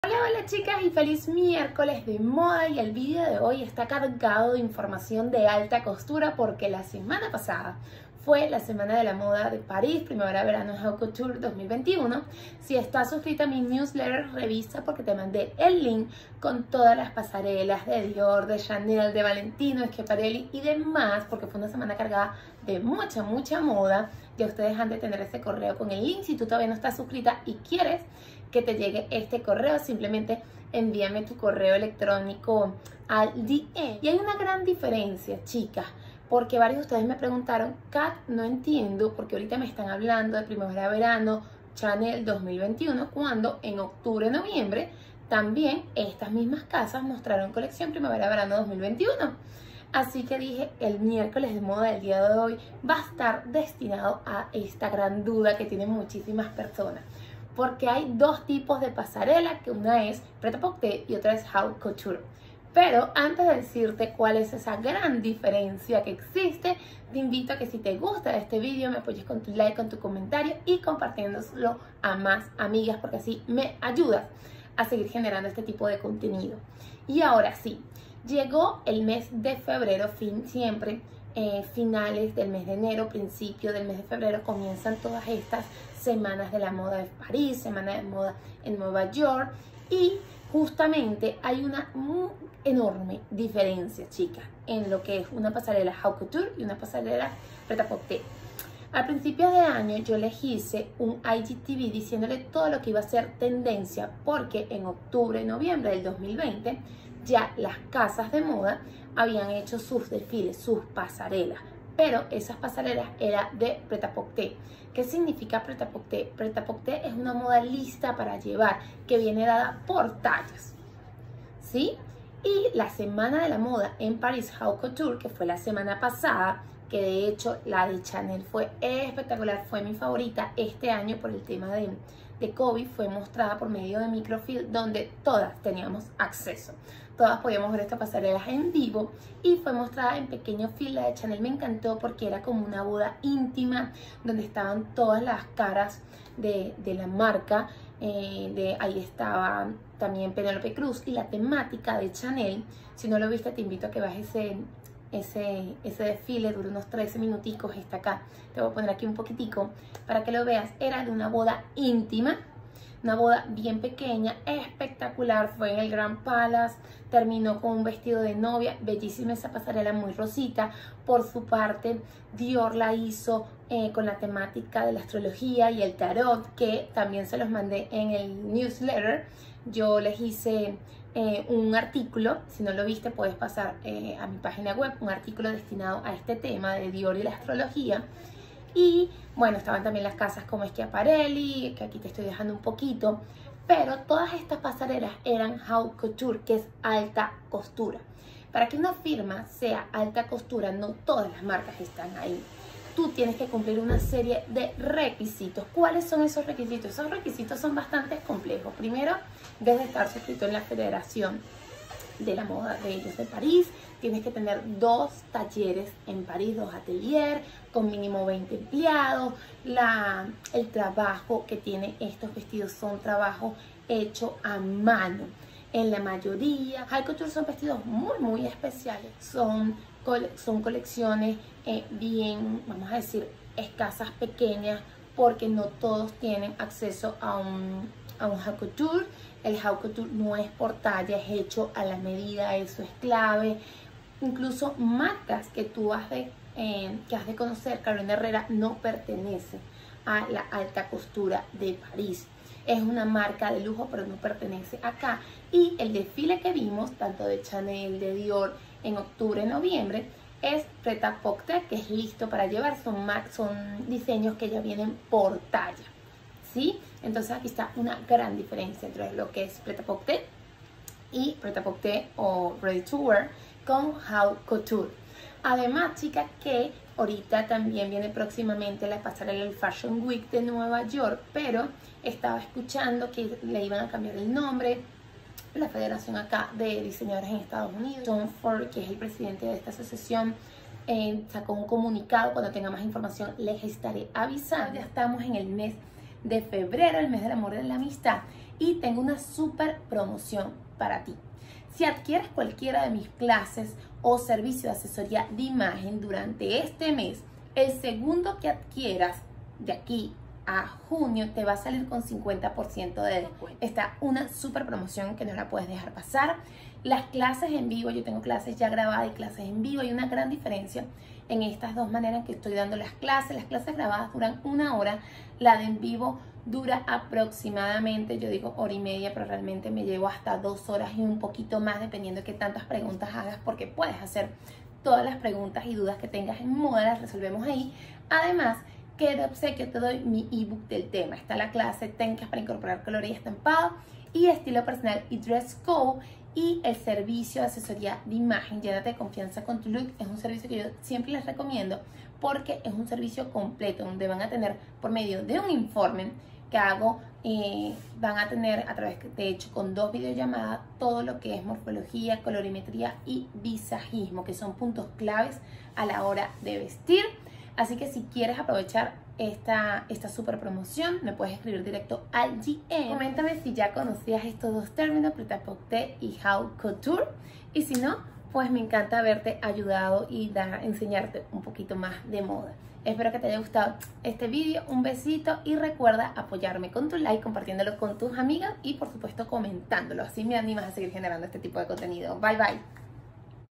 Hola chicas y feliz miércoles de moda, y el vídeo de hoy está cargado de información de alta costura porque la semana pasada fue la semana de la moda de París, primavera-verano Haute Couture 2021. Si estás suscrita a mi newsletter, revisa porque te mandé el link con todas las pasarelas de Dior, de Chanel, de Valentino, Schiaparelli y demás, porque fue una semana cargada de mucha moda. Ya ustedes han de tener ese correo con el link. Si tú todavía no estás suscrita y quieres que te llegue este correo, simplemente envíame tu correo electrónico al DM. Y hay una gran diferencia, chicas, porque varios de ustedes me preguntaron: Kat, no entiendo porque ahorita me están hablando de primavera-verano Chanel 2021 cuando en octubre-noviembre también estas mismas casas mostraron colección primavera-verano 2021. Así que dije, el miércoles de moda del día de hoy va a estar destinado a esta gran duda que tienen muchísimas personas. Porque hay dos tipos de pasarela, que una es Pret-a-Porter y otra es Haute Couture. Pero antes de decirte cuál es esa gran diferencia que existe, te invito a que si te gusta este vídeo me apoyes con tu like, con tu comentario y compartiéndolo a más amigas, porque así me ayudas a seguir generando este tipo de contenido. Y ahora sí, llegó el mes de febrero, finales del mes de enero, principio del mes de febrero, comienzan todas estas semanas de la moda de París, semana de moda en Nueva York, y justamente hay una enorme diferencia, chicas, en lo que es una pasarela Haute Couture y una pasarela Pret-a-Porter. Al principio de año yo les hice un IGTV diciéndole todo lo que iba a ser tendencia, porque en octubre, noviembre del 2020 ya las casas de moda habían hecho sus desfiles, sus pasarelas, pero esas pasarelas eran de Pret-a-Porter. ¿Qué significa Pret-a-Porter? Pret-a-Porter es una moda lista para llevar que viene dada por tallas, ¿sí? Y la semana de la moda en París Haute Couture, que fue la semana pasada, que de hecho la de Chanel fue espectacular, fue mi favorita este año por el tema de COVID, fue mostrada por medio de microfilm donde todas teníamos acceso. Todas podíamos ver estas pasarelas en vivo y fue mostrada en pequeño film. La de Chanel me encantó porque era como una boda íntima donde estaban todas las caras de la marca. Ahí estaba también Penélope Cruz, y la temática de Chanel, si no lo viste te invito a que bajes ese desfile, dura unos 13 minuticos, está acá, te voy a poner aquí un poquitico para que lo veas. Era de una boda íntima, una boda bien pequeña, espectacular, fue en el Grand Palace, terminó con un vestido de novia, bellísima esa pasarela, muy rosita. Por su parte, Dior la hizo con la temática de la astrología y el tarot, que también se los mandé en el newsletter. Yo les hice un artículo, si no lo viste puedes pasar a mi página web, un artículo destinado a este tema de Dior y la astrología. Y bueno, estaban también las casas como Schiaparelli, que aquí te estoy dejando un poquito, pero todas estas pasarelas eran Haute Couture, que es alta costura. Para que una firma sea alta costura, no todas las marcas están ahí. Tú tienes que cumplir una serie de requisitos. ¿Cuáles son esos requisitos? Esos requisitos son bastante complejos. Primero, debes estar suscrito en la Federación de la Moda de ellos de París. Tienes que tener 2 talleres en París, 2 ateliers, con mínimo 20 empleados. El trabajo que tienen estos vestidos son trabajo hecho a mano. En la mayoría, Haute Couture son vestidos muy especiales. Son colecciones bien, vamos a decir, escasas, pequeñas, porque no todos tienen acceso a un Haute Couture. El Haute Couture no es por talla, es hecho a la medida, eso es clave. Incluso marcas que tú has de conocer, Carolina Herrera no pertenece a la alta costura de París. Es una marca de lujo, pero no pertenece acá. Y el desfile que vimos, tanto de Chanel, de Dior, en octubre, noviembre, es Pret-a-Porter, que es listo para llevar. Son diseños que ya vienen por talla, ¿sí? Entonces aquí está una gran diferencia entre lo que es Pret-a-Porter y Pret-a-Porter o Ready to Wear con Haute Couture. Además, chicas, que ahorita también viene próximamente la pasarela del Fashion Week de Nueva York, pero estaba escuchando que le iban a cambiar el nombre. La federación acá de diseñadores en Estados Unidos, Tom Ford, que es el presidente de esta asociación, sacó un comunicado. Cuando tenga más información les estaré avisando. Ya estamos en el mes de febrero, el mes del amor y de la amistad, y tengo una súper promoción para ti. Si adquieres cualquiera de mis clases o servicio de asesoría de imagen durante este mes, el segundo que adquieras de aquí a junio te va a salir con 50% de descuento. Está una súper promoción que no la puedes dejar pasar. Las clases en vivo, yo tengo clases ya grabadas y clases en vivo. Hay una gran diferencia en estas dos maneras que estoy dando las clases. Las clases grabadas duran 1 hora, la de en vivo dura aproximadamente, yo digo 1 hora y media, pero realmente me llevo hasta 2 horas y un poquito más, dependiendo de qué tantas preguntas hagas, porque puedes hacer todas las preguntas y dudas que tengas en moda, las resolvemos ahí. Además, que de obsequio te doy mi ebook del tema. Está la clase técnicas para incorporar color y estampado y estilo personal y dress code, y el servicio de asesoría de imagen, llénate de confianza con tu look. Es un servicio que yo siempre les recomiendo porque es un servicio completo donde van a tener, por medio de un informe que hago, van a tener a través, de hecho, con 2 videollamadas, todo lo que es morfología, colorimetría y visajismo, que son puntos claves a la hora de vestir. Así que si quieres aprovechar esta super promoción, me puedes escribir directo al DM. Coméntame si ya conocías estos dos términos, prêt-à-porter y haute couture. Y si no, pues me encanta haberte ayudado y enseñarte un poquito más de moda. Espero que te haya gustado este vídeo. Un besito y recuerda apoyarme con tu like, compartiéndolo con tus amigas y por supuesto comentándolo. Así me animas a seguir generando este tipo de contenido. Bye bye.